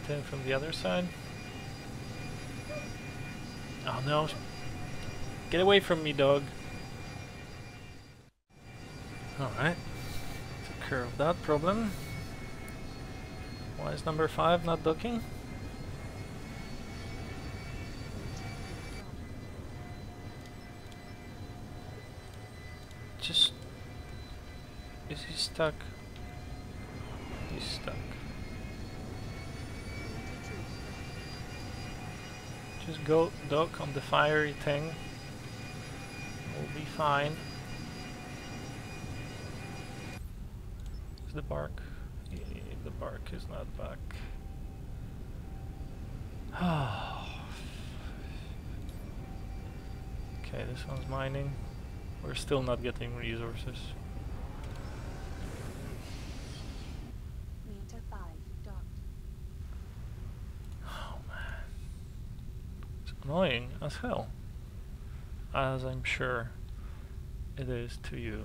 get in from the other side. Oh no! Get away from me, dog! Alright. Took care of that problem. Why is number 5 not docking? Just... Is he stuck? He's stuck. Just go dock on the fiery thing. We'll be fine. Is the bark? Yeah, the bark is not back. Okay, this one's mining. We're still not getting resources. Meter 5 docked. Oh man. It's annoying as hell. As I'm sure it is to you.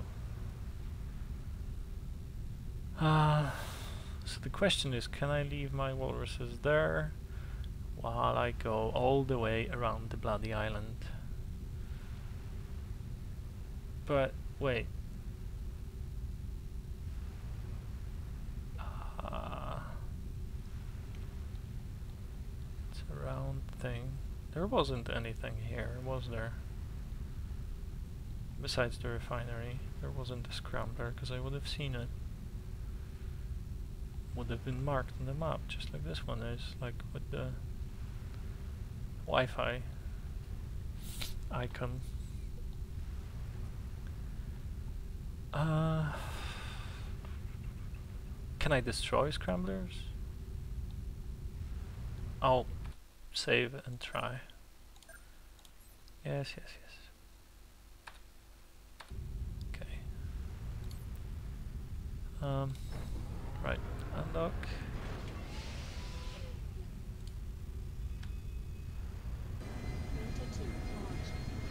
So the question is, can I leave my walruses there while I go all the way around the bloody island? But wait. It's a round thing. There wasn't anything here, was there? Besides the refinery, there wasn't a scrambler, because I would have seen it. Would have been marked on the map, just like this one is, like with the Wi-Fi icon. Can I destroy scramblers? I'll save and try. Yes, yes, yes. Okay. Right, unlock. Meter 2 launched.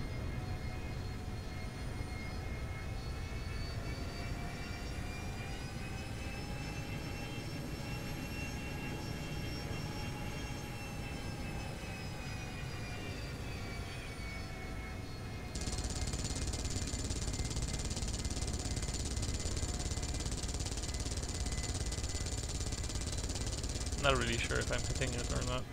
Not really sure if I'm hitting it or not.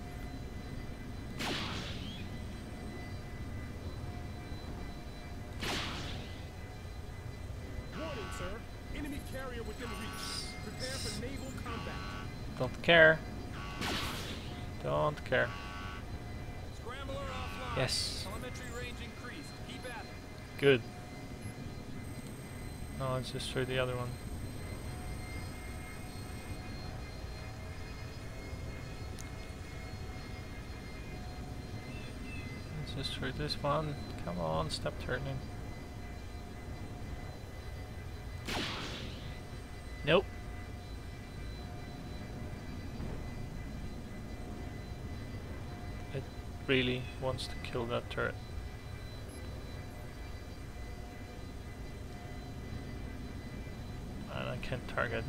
Warning, sir. Enemy carrier within reach. Prepare for naval combat. Don't care. Don't care. Scrambler offline. Yes. Telemetry range increased. Keep at it. Good. Now let's just try the other one. Let's just try this one. Come on, stop turning. Nope. It really wants to kill that turret. And I can't target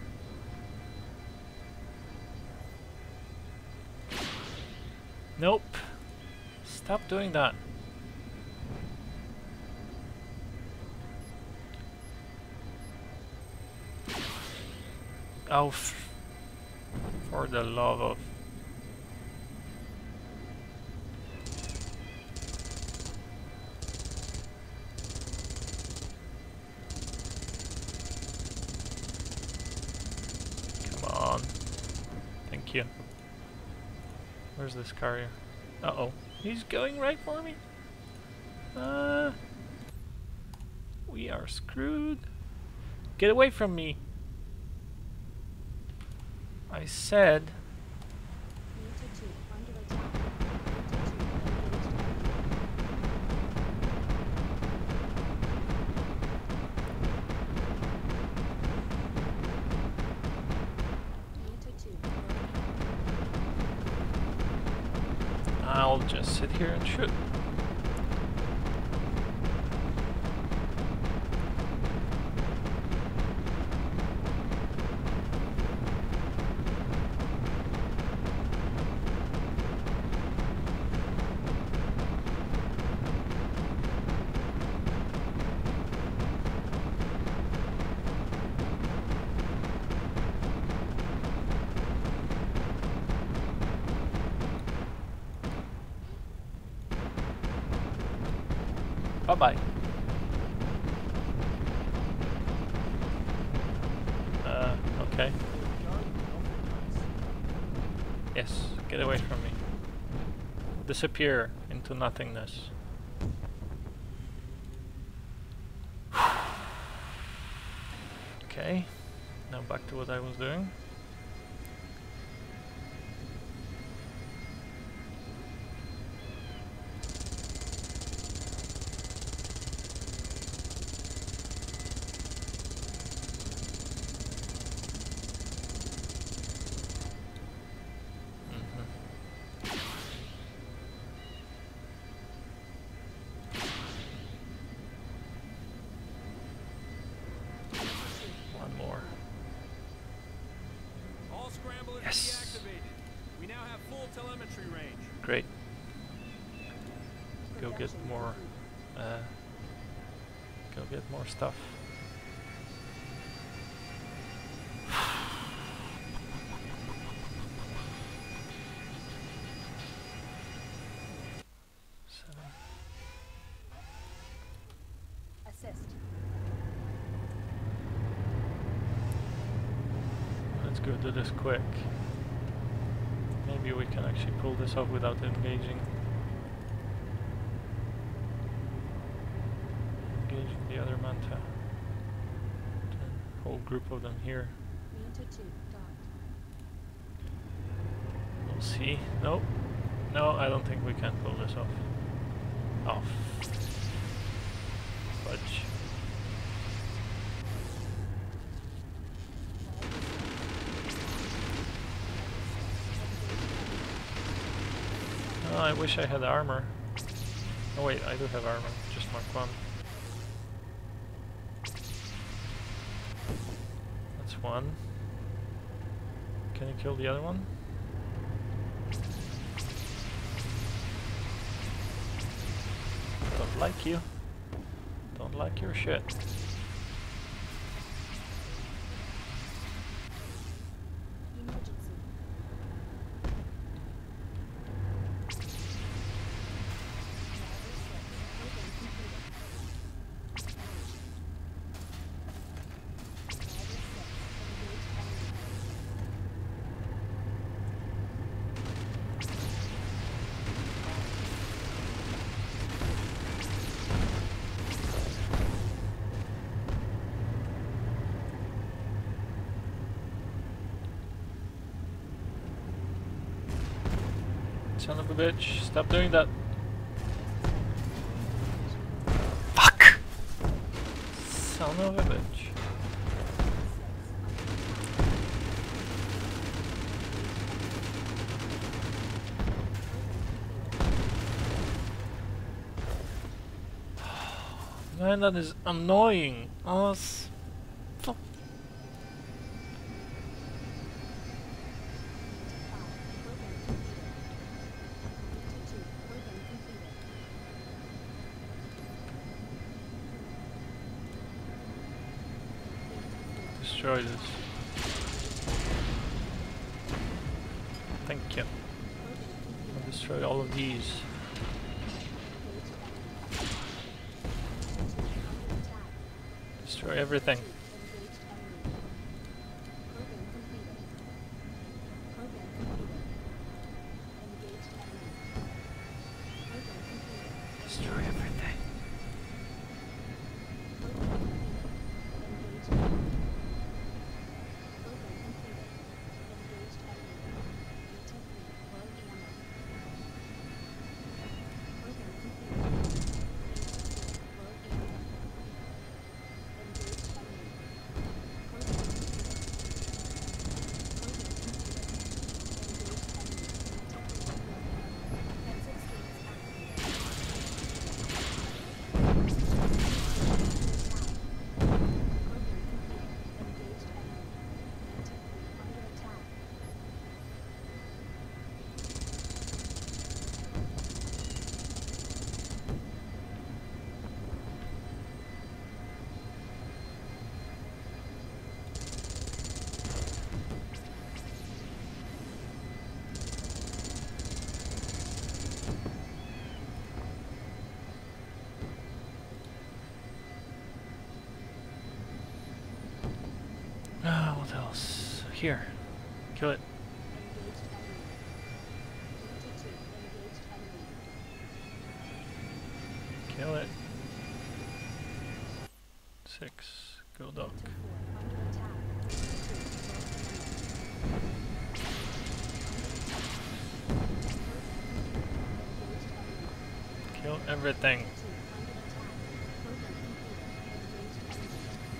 it. Nope. Stop doing that. Oh, for the love of... Come on. Thank you. Where's this carrier? Uh-oh. He's going right for me. We are screwed. Get away from me. I said. Meter 2 under attack. Meter 2 I'll just sit here and shoot. Bye-bye. Okay. Yes, get away from me. Disappear into nothingness. Okay, now back to what I was doing. One more. All scramblers Yes. deactivated. We now have full telemetry range. Great. Go get Production more. complete. Go get more stuff. Seven. Assist. Let's go do this quick. Maybe we can actually pull this off without engaging the other manta. The whole group of them here. Manta 2 docked. We'll see. Nope. No, I don't think we can pull this off. Off. Fudge. Oh, I wish I had armor. Oh wait, I do have armor. Just Mark 1. That's one. Can you kill the other one? Don't like you. Don't like your shit. Emergency. Son of a bitch, stop doing that. Fuck! Son of a bitch. Man, that is annoying. Oh, fuck. Destroy this. Thank you. I'll destroy all of these. Destroy everything. Destroy everything. What else? Here. Kill it. Engaged enemy. Unit 2, engaged enemy. Kill it. 6. Go dog. Unit 4, under attack. Unit 2, engaged enemy. Kill everything. Unit 2, under attack. Program completed. Engaged enemy.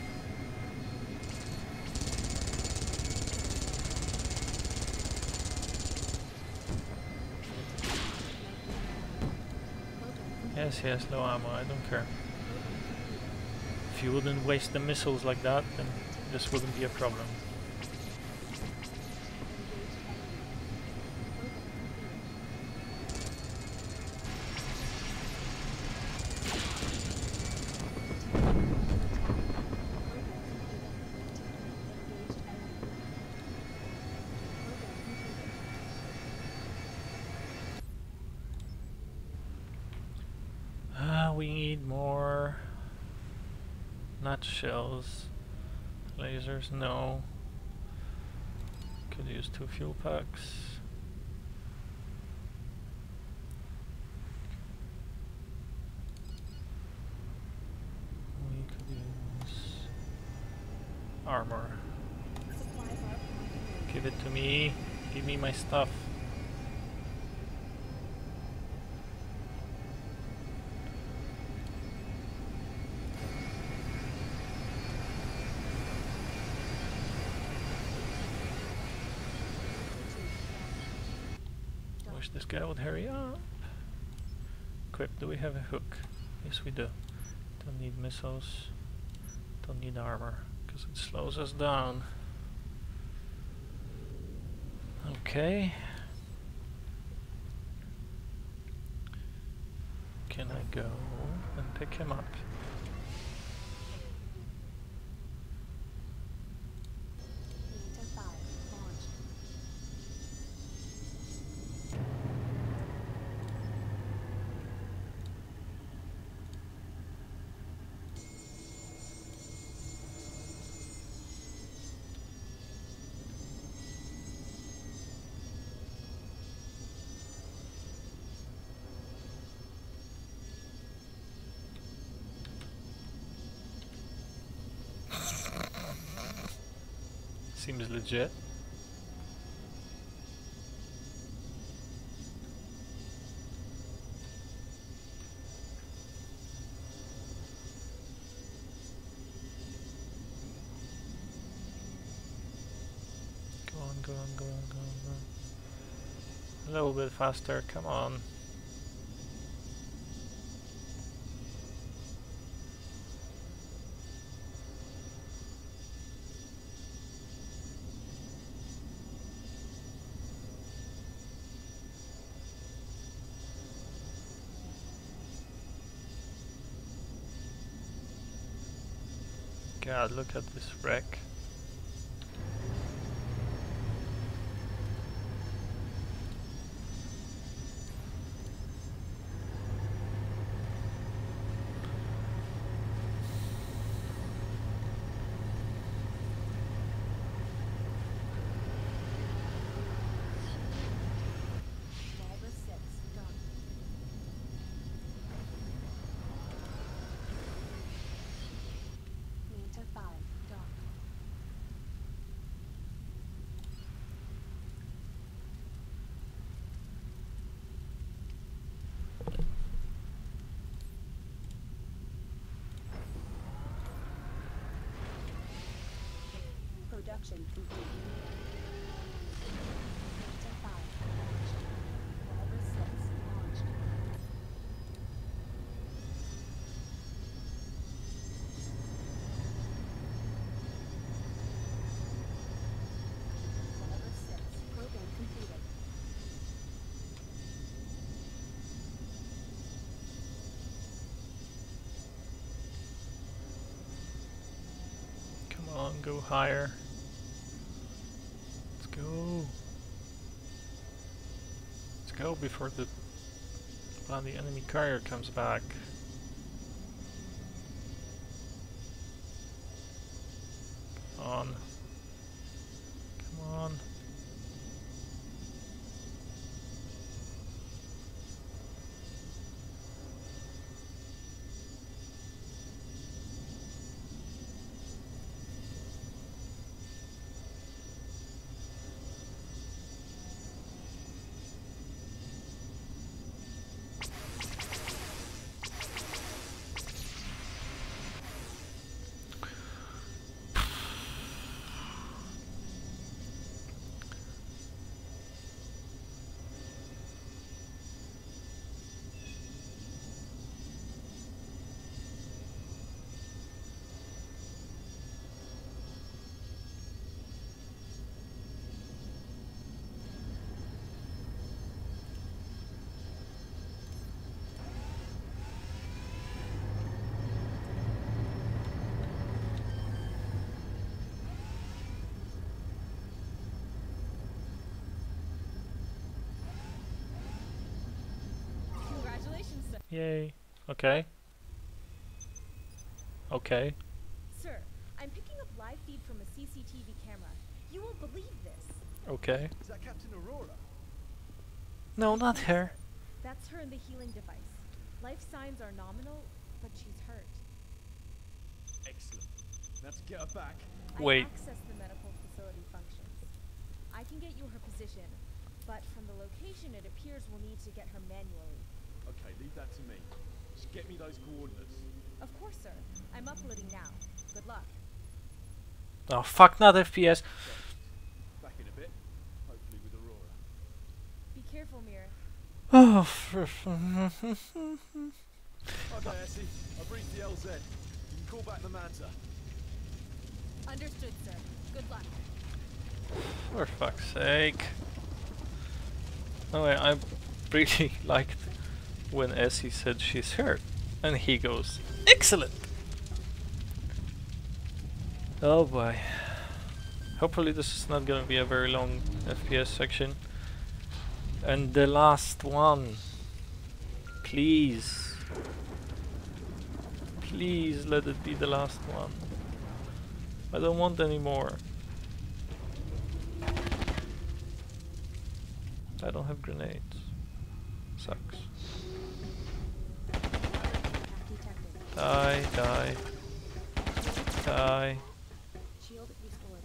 Yes, yes, low ammo, I don't care. If you wouldn't waste the missiles like that, then this wouldn't be a problem. We need more nutshells. Lasers, no. Could use 2 fuel packs. We could use armor. Supply bar activated. Give it to me. Give me my stuff. Wish this guy would hurry up. Equip, do we have a hook? Yes we do. Don't need missiles. Don't need armor, because it slows us down. Okay. Can I go and pick him up? Manta 5, launched. Seems legit. Go on, go on, go on, go on, go on. A little bit faster, come on. God, look at this wreck. Walrus 6, done. Manta 5, docked. Production complete. Manta 5, launched. Walrus 6, launched. Walrus 6, program completed. Come on, go higher. Let's go. Let's go before the enemy carrier comes back. Come on. Yay. Okay. Okay. Sir, I'm picking up live feed from a CCTV camera. You won't believe this. Okay. Is that Captain Aurora? No, not her. That's her in the healing device. Life signs are nominal, but she's hurt. Excellent. Now to get her back. Wait. I access the medical facility functions. I can get you her position, but from the location it appears we'll need to get her manually. Okay, leave that to me. Just get me those coordinates. Of course, sir. I'm uploading now. Good luck. Oh fuck, not FPS. Back in a bit. Hopefully with Aurora. Be careful, Mir. Oh. Okay, Essie. I've reached the LZ. You can call back the Manta. Understood, sir. Good luck. For fuck's sake. Oh, I really liked when Essie said she's hurt. And he goes, excellent! Oh boy. Hopefully this is not gonna be a very long FPS section. And the last one. Please. Please let it be the last one. I don't want any more. I don't have grenades. Sucks. Die, die. Die. Shield restored.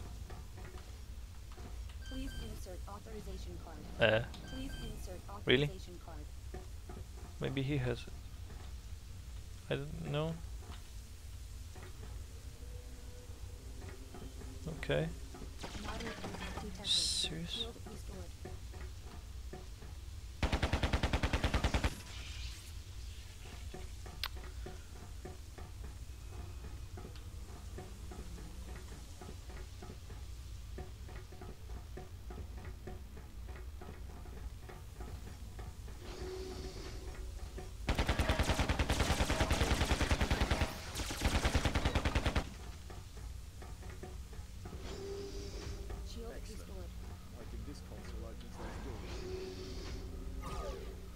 Please insert authorization card. Please insert Really? authorization card. Maybe he has it. I don't know. Okay. Moderate impact detected. Serious? Shield restored. Shield restored. I think this console opens those doors.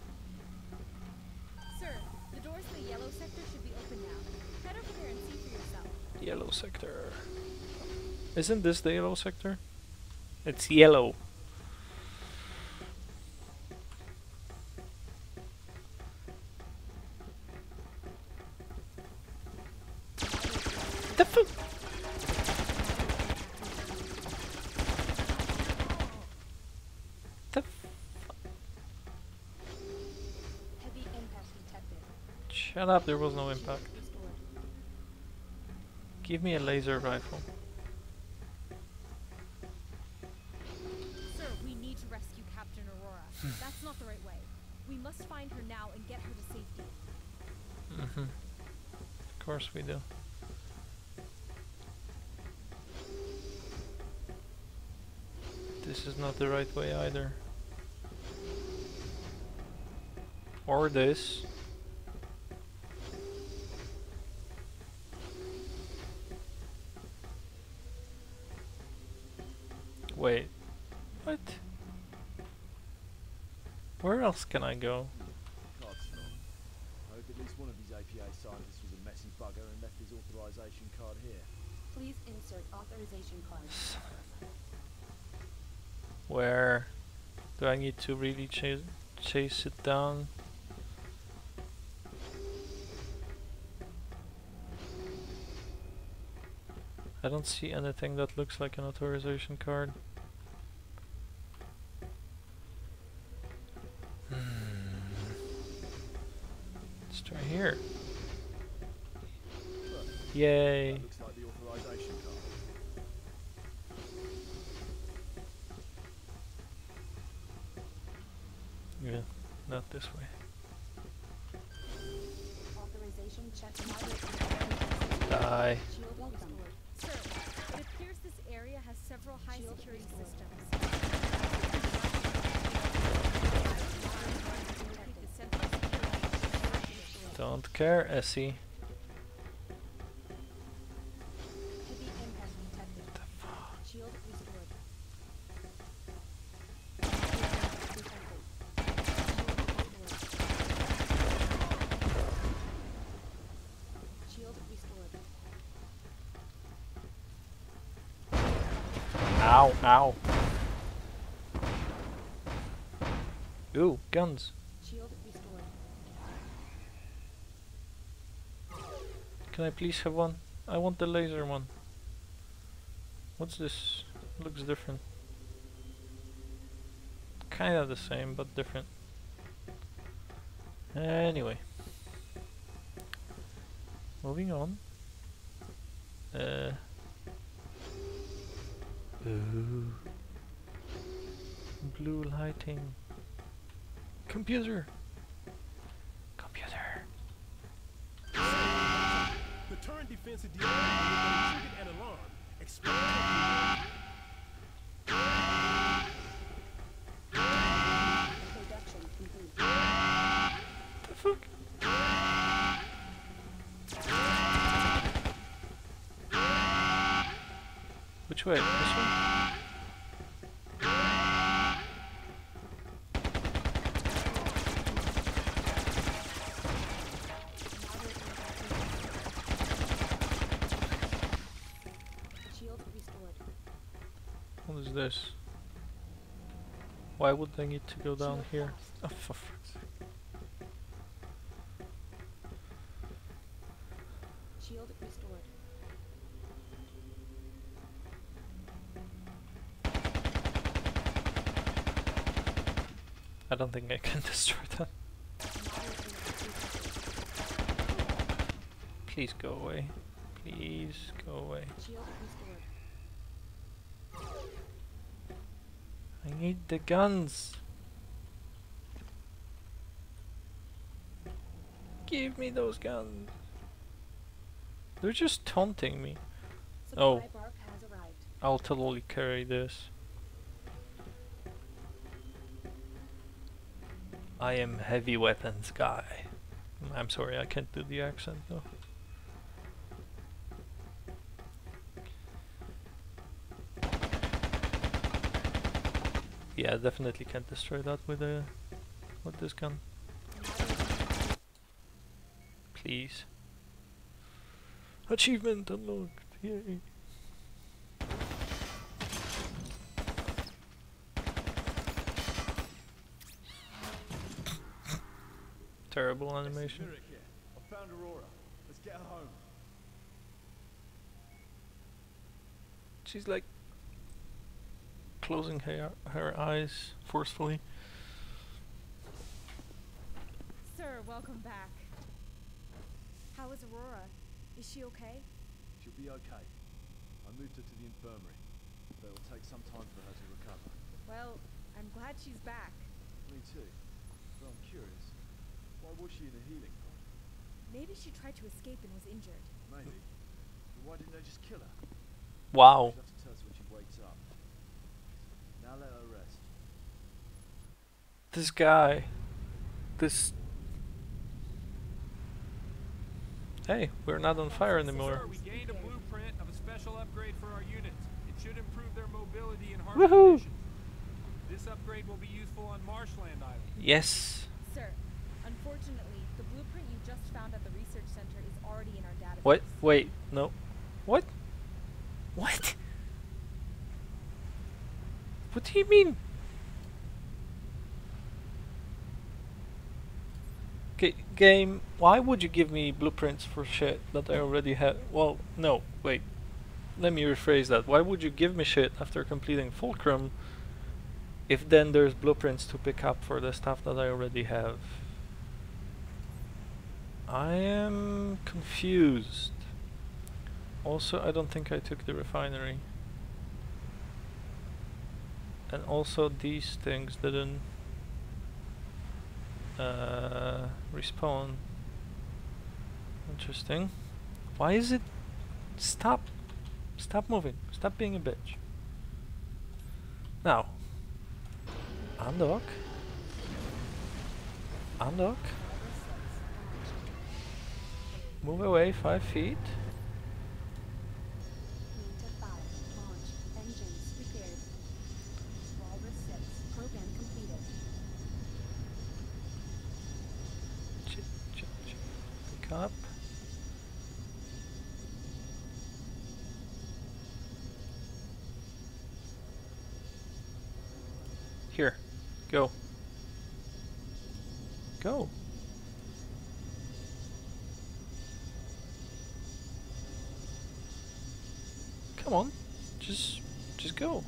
Sir, the doors in the yellow sector should be open now. Head over there and see for yourself. Yellow sector. Isn't this the yellow sector? It's yellow. The fuck? The Heavy impact detected. Shut up, there was no impact. Shield restored. Give me a laser rifle. Sir, we need to rescue Captain Aurora. That's not the right way. We must find her now and get her to safety. Mm-hmm. Of course we do. This is not the right way either. Or this. Wait. What? Where else can I go? Card's strong. I hope at least one of these APA scientists was a messy bugger and left his authorization card here. Please insert authorization card. Where? Do I need to really chase it down? I don't see anything that looks like an authorization card. Let's try here. Look, Yay! that looks like the authorization card. Yeah, not this way. Authorization check. Moderate impact. Die. Shield restored. Sir, it appears this area has several high Shield security restored. systems. Don't care, Essie. Heavy impact detected. Shield restored. Detected. Shield restored. Ow, ow. Ooh, guns. Shield restored. Can I please have one? I want the laser one. What's this? Looks different. Kinda the same, but different. Anyway. Moving on. Ooh. Blue lighting. Computer. Computer. The turret defense of the enemy triggered an alarm. Explode. Production complete. The fuck? Which way? This one? Shield restored. What is this? Why would they need to go down Shield here? fast. Oh, for fuck's sake. Shield restored. I don't think I can destroy that. Please go away. Please go away. Shield restored. I need the guns. Give me those guns. They're just taunting me. Supply Oh. bark has arrived. I'll totally carry this. I am heavy weapons guy. I'm sorry, I can't do the accent though. Yeah, definitely can't destroy that with this gun. Please. Achievement unlocked. Yay. Terrible animation. Lyric here. I found Aurora. Let's get her home. She's like closing her eyes forcefully. Sir, welcome back. How is Aurora? Is she okay? She'll be okay. I moved her to the infirmary, but it'll take some time for her to recover. Well, I'm glad she's back. Me too. But I'm curious. Why was she in a healing pod? Maybe she tried to escape and was injured. Maybe. But why didn't they just kill her? Wow. She'll have to tell us when she wakes up. Now let her rest. This guy. This. Hey, we're not on fire anymore. Sir, we gained a blueprint of a special upgrade for our units. It should improve their mobility in harsh Woohoo! conditions. This upgrade will be useful on Marshland Island. Yes. Sir, unfortunately, the blueprint you just found at the research center is already in our database. What? Wait, no. What? What? What do you mean? Game, why would you give me blueprints for shit that I already have? Well, no, wait. Let me rephrase that. Why would you give me shit after completing Fulcrum if then there's blueprints to pick up for the stuff that I already have? I am confused. Also, I don't think I took the refinery. And also these things didn't respawn. Interesting. Why is it? Stop moving. Stop being a bitch. Now, undock. Move away 5 feet. Manta 5. Launch. Engines repaired. Walrus 6. Program completed. Pick up. Here. Go. Go. Come on. Just go.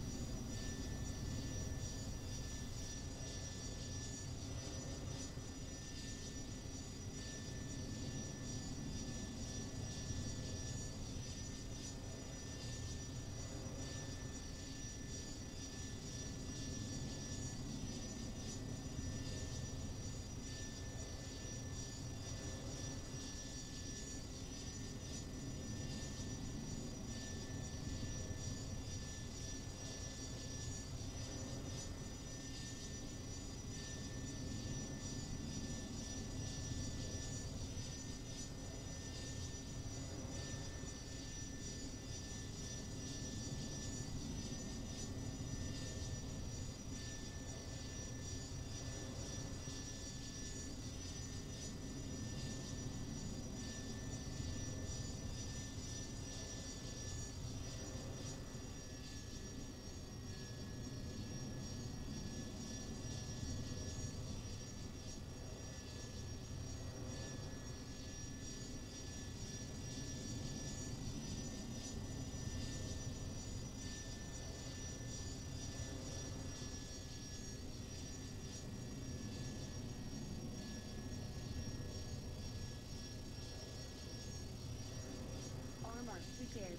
Armor prepared.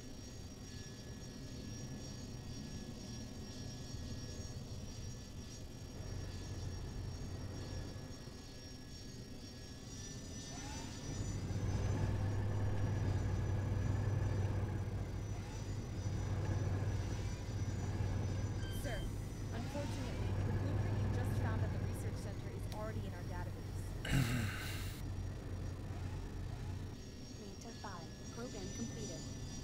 Sir, unfortunately, the blueprint you just found at the research center is already in our database. Manta 5. Program completed.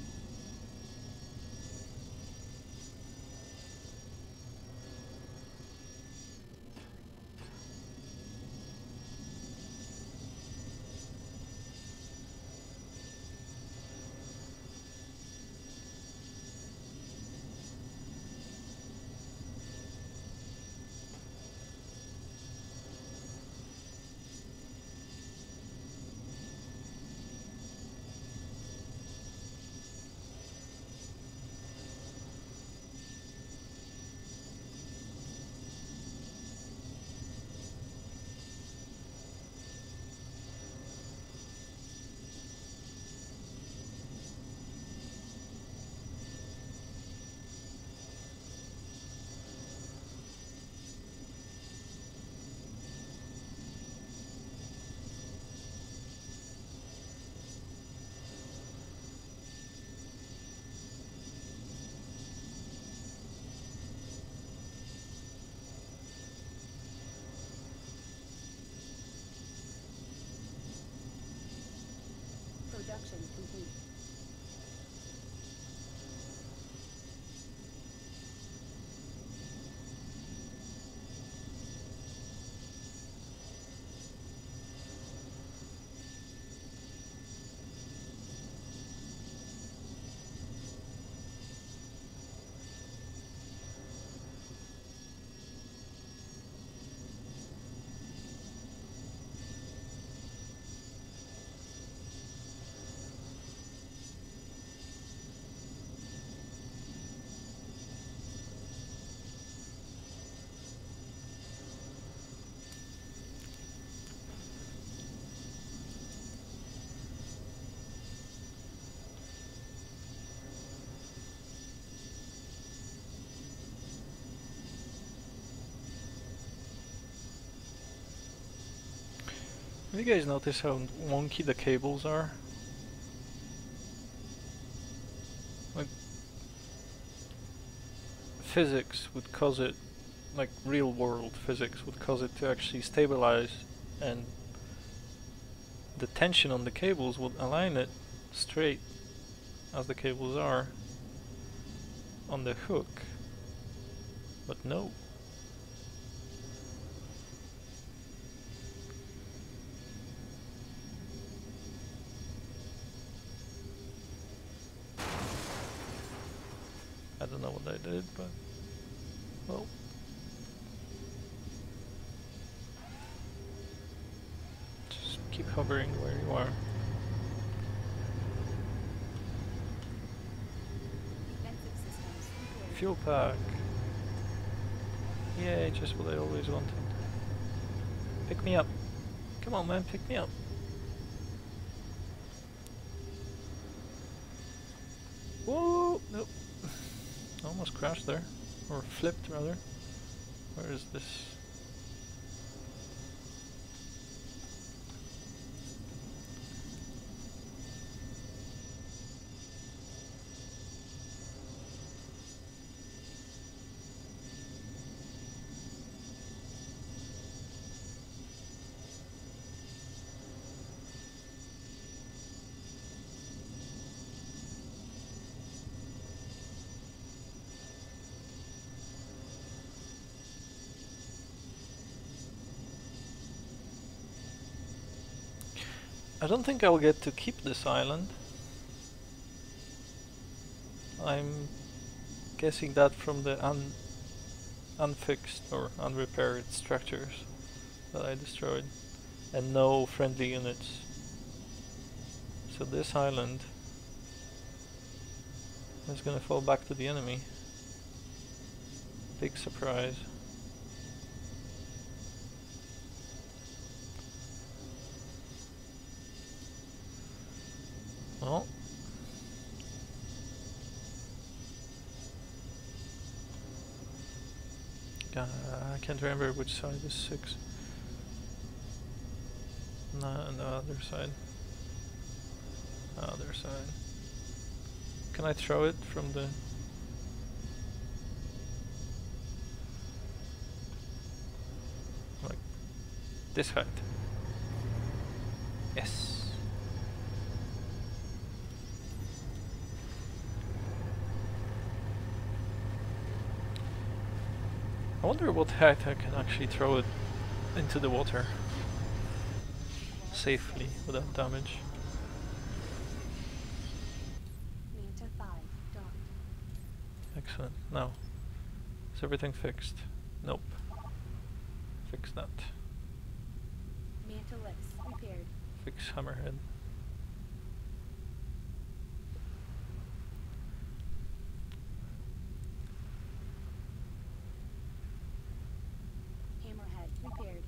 Production complete. Have you guys notice how wonky the cables are? Like, physics would cause it, like real world physics would cause it to actually stabilize, and the tension on the cables would align it straight as the cables are on the hook. But no. I don't know what I did, but well, keep hovering where you are. Defensive systems repaired. Fuel pack. Yay, just what I always wanted. Pick me up. Come on, man, pick me up. Whoa! Nope. Almost crashed there. Or flipped, rather. Where is this? I don't think I'll get to keep this island. I'm guessing that from the unfixed or unrepaired structures that I destroyed, and no friendly units. So this island is gonna fall back to the enemy. Big surprise. Well, I can't remember which side is 6. No, on the other side. Other side. Can I throw it from the... like this height? Yes. I wonder what height I can actually throw it into the water safely without damage. Manta 5 docked. Excellent. Now, is everything fixed? Nope. Fix that. Manta lips repaired. Fix Hammerhead. Hammerhead repaired.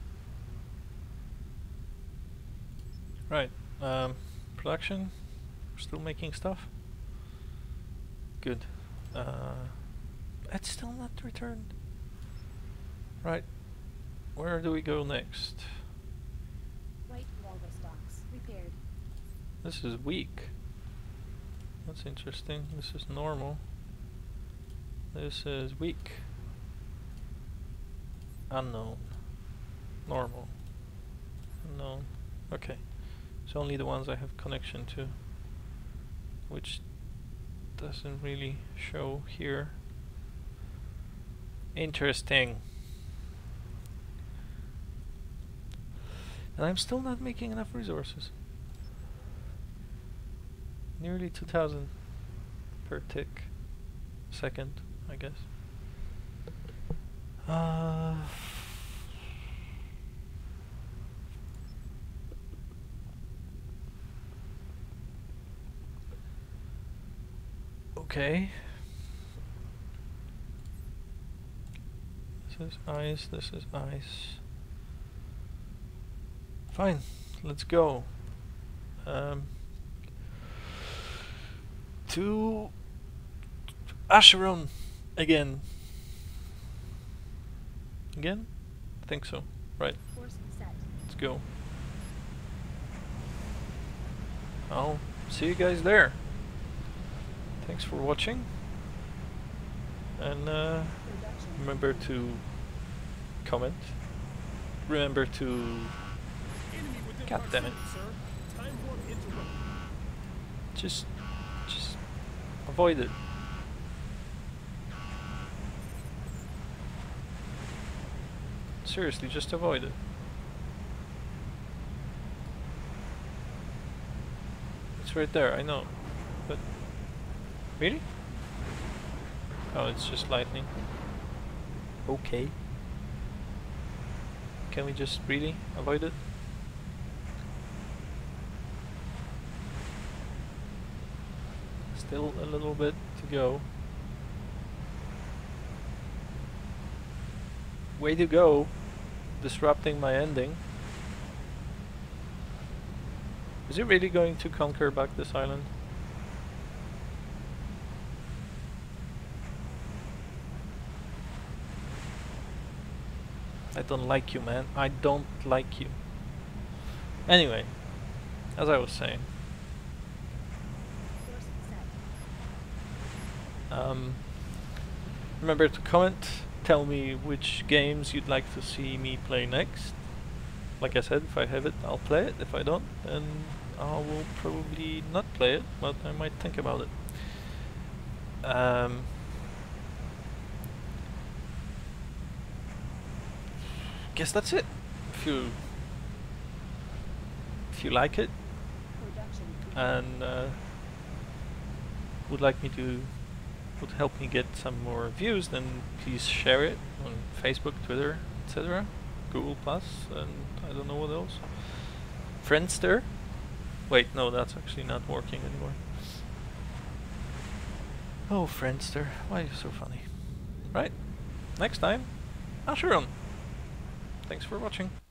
Right. Production. We're still making stuff. Good. It's still not returned. Right. Where do we go next? Right walrus docks repaired. This is weak. That's interesting. This is normal. This is weak. Unknown. Normal. Unknown. Okay. It's only the ones I have connection to, which doesn't really show here. Interesting. And I'm still not making enough resources. Nearly 2,000 per tick second, I guess. Okay. This is ice, this is ice. Fine, let's go. To Acheron again. Again? I think so. Right. Course set. Let's go. I'll see you guys there. Thanks for watching. And remember to comment. Remember to... God damn it. Just avoid it. Seriously, just avoid it. It's right there, I know. But... really? Oh, it's just lightning. Okay. Can we just really avoid it? Still a little bit to go. Way to go, disrupting my ending. Is he really going to conquer back this island? I don't like you, man. I don't like you. Anyway, as I was saying. Course set. Remember to comment, tell me which games you'd like to see me play next. Like I said, if I have it, I'll play it. If I don't, then I will probably not play it, but I might think about it. Guess that's it. If you like it Production. and would help me get some more views, then please share it on Facebook, Twitter, etc. Google Plus, and I don't know what else. Friendster. Wait, no, that's actually not working anymore. Oh, Friendster, why are you so funny? Right, next time, Asheron. Thanks for watching.